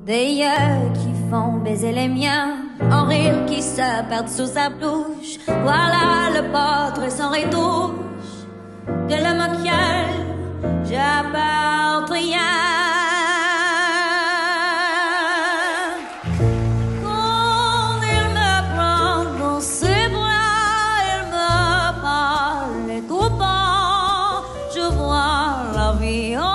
Des yeux qui font baiser les miens, en rire qui se perd sous sa bouche. Voilà le portrait sans retouche de l'homme auquel j'appartiens. Quand il me prend dans ses bras, il me parle tout bas. Je vois la vie en